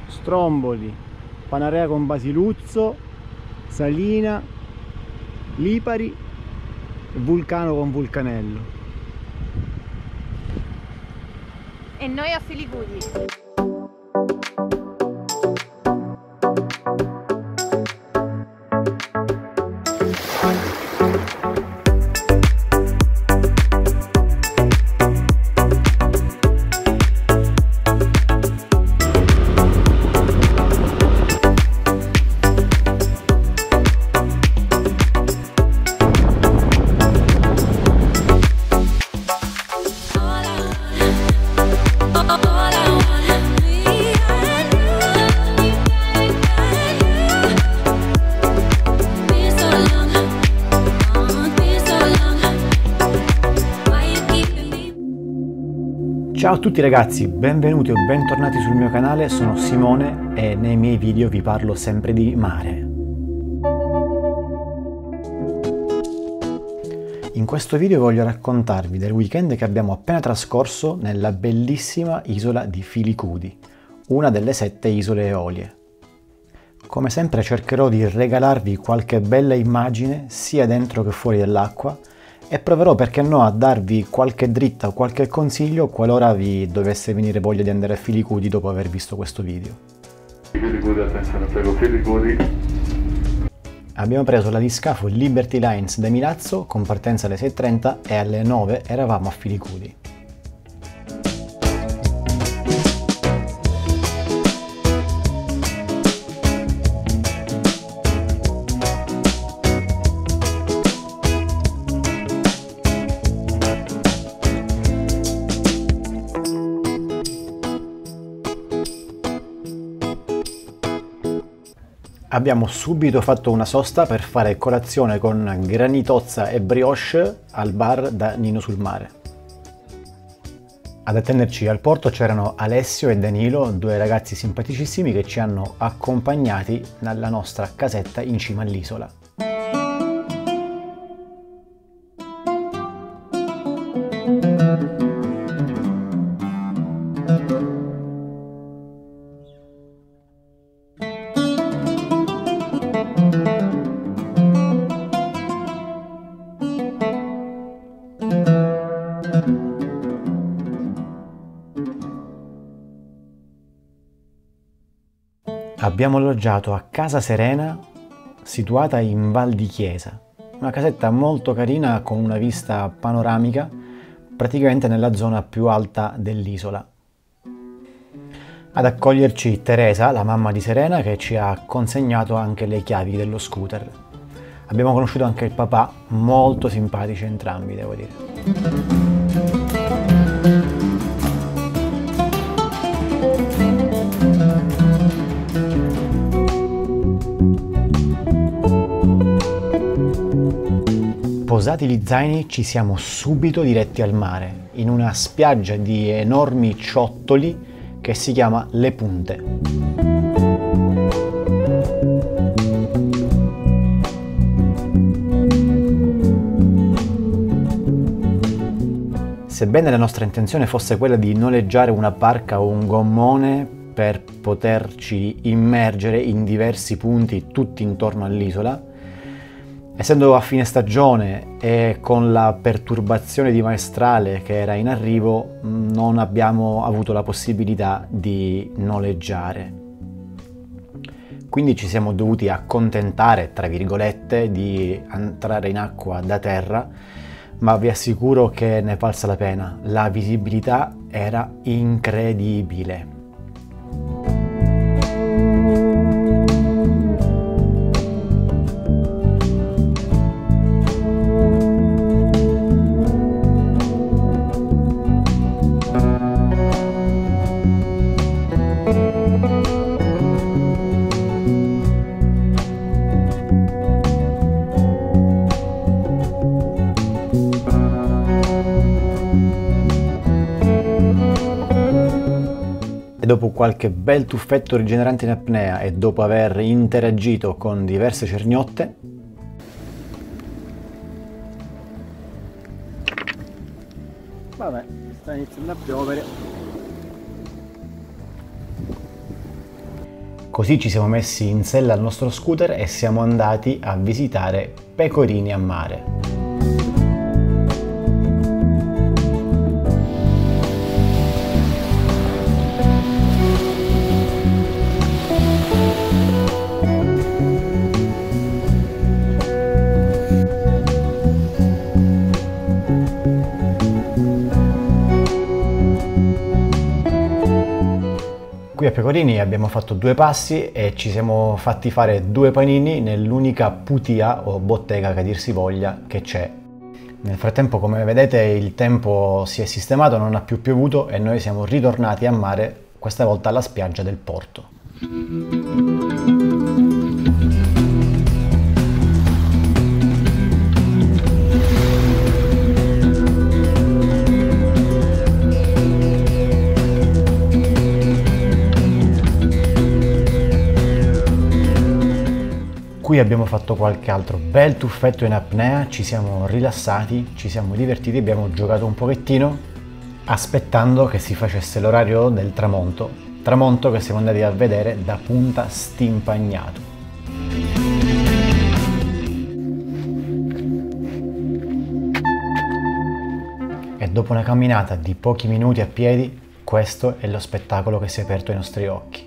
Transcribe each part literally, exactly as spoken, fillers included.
Stromboli, Panarea con Basiluzzo, Salina, Lipari e Vulcano con Vulcanello. E noi a Filicudi. Ciao a tutti ragazzi, benvenuti o bentornati sul mio canale, sono Simone e nei miei video vi parlo sempre di mare. In questo video voglio raccontarvi del weekend che abbiamo appena trascorso nella bellissima isola di Filicudi, una delle sette isole Eolie. Come sempre cercherò di regalarvi qualche bella immagine sia dentro che fuori dell'acqua e proverò, perché no, a darvi qualche dritta o qualche consiglio qualora vi dovesse venire voglia di andare a Filicudi dopo aver visto questo video. Filicudi, attenzione, prego, Filicudi. Abbiamo preso l'aliscafo Liberty Lines da Milazzo con partenza alle sei e trenta e alle nove eravamo a Filicudi. Abbiamo subito fatto una sosta per fare colazione con granitozza e brioche al bar da Nino sul Mare. Ad attenderci al porto c'erano Alessio e Danilo, due ragazzi simpaticissimi che ci hanno accompagnati nella nostra casetta in cima all'isola. Abbiamo alloggiato a Casa Serena, situata in Val di Chiesa, una casetta molto carina con una vista panoramica, praticamente nella zona più alta dell'isola. Ad accoglierci Teresa, la mamma di Serena, che ci ha consegnato anche le chiavi dello scooter. Abbiamo conosciuto anche il papà, molto simpatici entrambi, devo dire. Posati gli zaini ci siamo subito diretti al mare, in una spiaggia di enormi ciottoli che si chiama Le Punte. Sebbene la nostra intenzione fosse quella di noleggiare una barca o un gommone per poterci immergere in diversi punti tutti intorno all'isola, essendo a fine stagione e con la perturbazione di maestrale che era in arrivo, non abbiamo avuto la possibilità di noleggiare. Quindi ci siamo dovuti accontentare, tra virgolette, di entrare in acqua da terra, ma vi assicuro che ne valsa la pena. La visibilità era incredibile. Dopo qualche bel tuffetto rigenerante in apnea e dopo aver interagito con diverse cernotte, vabbè, sta iniziando a piovere. Così ci siamo messi in sella al nostro scooter e siamo andati a visitare Pecorini a mare. Qui a Pecorini abbiamo fatto due passi e ci siamo fatti fare due panini nell'unica putia o bottega, che dir si voglia, che c'è. Nel frattempo, come vedete, il tempo si è sistemato, non ha più piovuto e noi siamo ritornati a mare, questa volta alla spiaggia del porto. Qui abbiamo fatto qualche altro bel tuffetto in apnea, ci siamo rilassati, ci siamo divertiti, abbiamo giocato un pochettino aspettando che si facesse l'orario del tramonto, tramonto che siamo andati a vedere da Punta Stimpagnato. E dopo una camminata di pochi minuti a piedi, questo è lo spettacolo che si è aperto ai nostri occhi.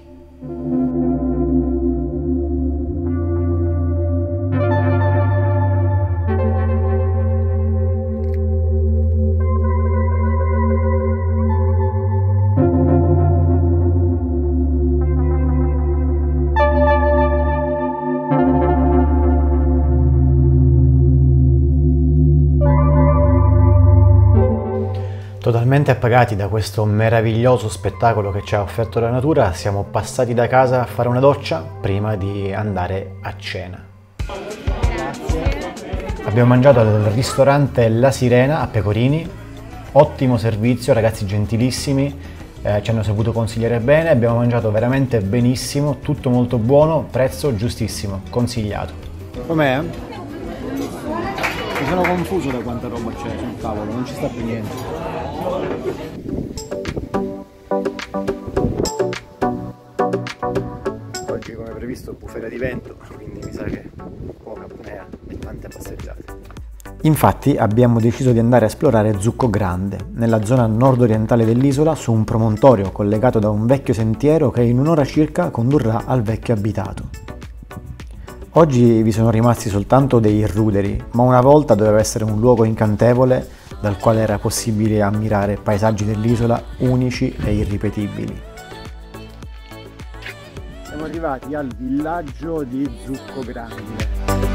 Totalmente appagati da questo meraviglioso spettacolo che ci ha offerto la natura, siamo passati da casa a fare una doccia prima di andare a cena. Abbiamo mangiato al ristorante La Sirena a Pecorini, ottimo servizio, ragazzi gentilissimi, eh, ci hanno saputo consigliare bene, abbiamo mangiato veramente benissimo, tutto molto buono, prezzo giustissimo, consigliato. Com'è? Mi sono confuso da quanta roba c'è sul tavolo, non ci sta più niente. Oggi, come previsto, bufera di vento, quindi mi sa che poca apnea e tante passeggiate. Infatti abbiamo deciso di andare a esplorare Zucco Grande, nella zona nord-orientale dell'isola, su un promontorio collegato da un vecchio sentiero che in un'ora circa condurrà al vecchio abitato. Oggi vi sono rimasti soltanto dei ruderi, ma una volta doveva essere un luogo incantevole dal quale era possibile ammirare paesaggi dell'isola unici e irripetibili. Siamo arrivati al villaggio di Zucco Grande.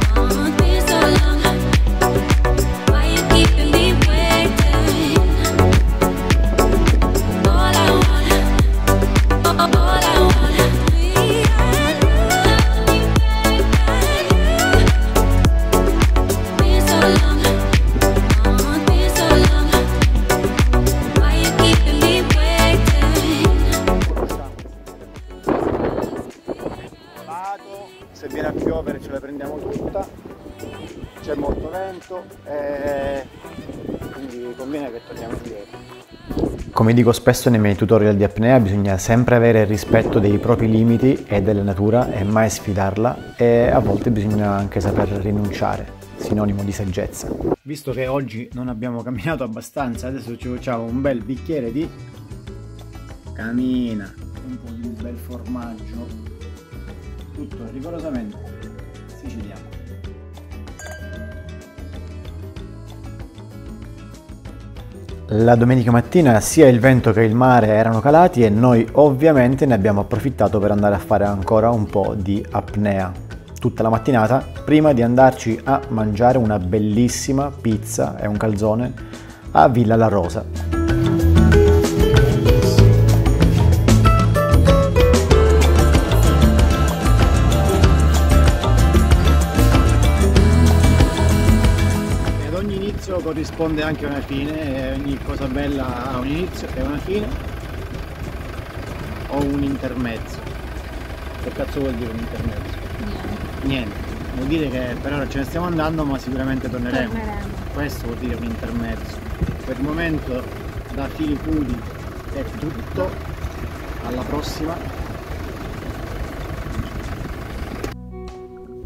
Se viene a piovere ce la prendiamo tutta, c'è molto vento e quindi conviene che torniamo indietro. Come dico spesso nei miei tutorial di apnea, bisogna sempre avere il rispetto dei propri limiti e della natura e mai sfidarla, e a volte bisogna anche saper rinunciare, sinonimo di saggezza. Visto che oggi non abbiamo camminato abbastanza, adesso ci facciamo un bel bicchiere di camina, un po' di bel formaggio, tutto rigorosamente siciliano. La domenica mattina sia il vento che il mare erano calati e noi ovviamente ne abbiamo approfittato per andare a fare ancora un po' di apnea tutta la mattinata prima di andarci a mangiare una bellissima pizza e un calzone a Villa La Rosa. Corrisponde anche una fine, e ogni cosa bella ha un inizio e una fine, o un intermezzo. Che cazzo vuol dire un intermezzo? Niente. Niente. Vuol dire che per ora ce ne stiamo andando, ma sicuramente torneremo. torneremo. Questo vuol dire un intermezzo. Per il momento da Filipudi è tutto, alla prossima.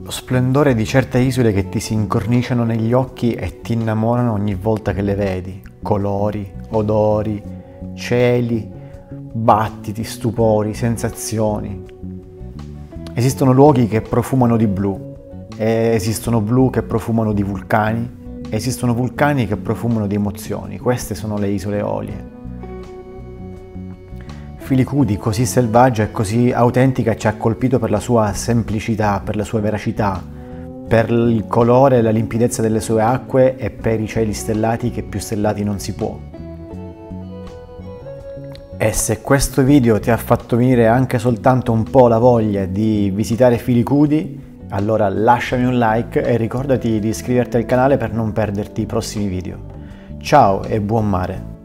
Lo splendore di certe isole che ti si incorniciano negli occhi e ti innamorano ogni volta che le vedi. Colori, odori, cieli, battiti, stupori, sensazioni. Esistono luoghi che profumano di blu, e esistono blu che profumano di vulcani, e esistono vulcani che profumano di emozioni. Queste sono le isole Eolie. Filicudi, così selvaggia e così autentica, ci ha colpito per la sua semplicità, per la sua veracità, per il colore e la limpidezza delle sue acque e per i cieli stellati che più stellati non si può. E se questo video ti ha fatto venire anche soltanto un po' la voglia di visitare Filicudi, allora lasciami un like e ricordati di iscriverti al canale per non perderti i prossimi video. Ciao e buon mare!